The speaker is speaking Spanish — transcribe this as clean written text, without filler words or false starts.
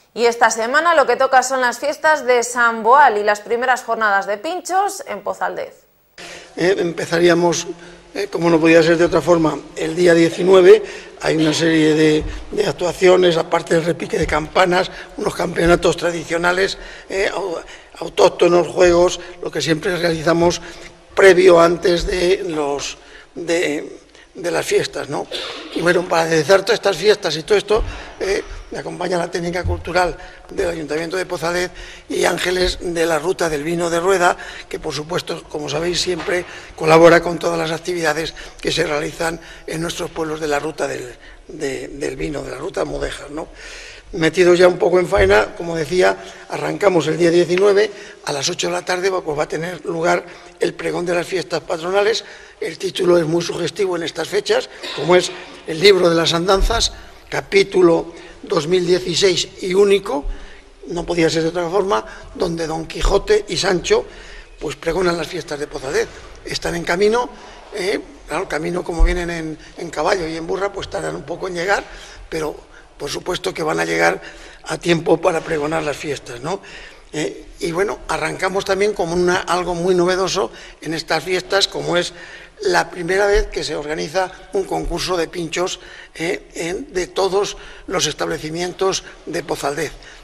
Y esta semana lo que toca son las fiestas de San Boal y las primeras jornadas de pinchos en Pozaldez. Empezaríamos, como no podía ser de otra forma, el día 19, hay una serie de actuaciones, aparte del repique de campanas, unos campeonatos tradicionales, autóctonos, juegos, lo que siempre realizamos previo antes de las fiestas, ¿no? Y bueno, para realizar todas estas fiestas y todo esto, me acompaña la técnica cultural del Ayuntamiento de Pozaldez y Ángeles de la Ruta del Vino de Rueda, que por supuesto, como sabéis, siempre colabora con todas las actividades que se realizan en nuestros pueblos de la Ruta del Vino, de la Ruta Mudéjar, ¿no? Metidos ya un poco en faena, como decía, arrancamos el día 19, a las 8 de la tarde pues va a tener lugar el pregón de las fiestas patronales. El título es muy sugestivo en estas fechas, como es el libro de las andanzas, capítulo 2016 y único, no podía ser de otra forma, donde Don Quijote y Sancho pues pregonan las fiestas de Pozaldez. Están en camino, claro, camino como vienen en caballo y en burra, pues tardan un poco en llegar, pero por supuesto que van a llegar a tiempo para pregonar las fiestas, ¿no? Y bueno, arrancamos también como algo muy novedoso en estas fiestas, como es la primera vez que se organiza un concurso de pinchos de todos los establecimientos de Pozaldez.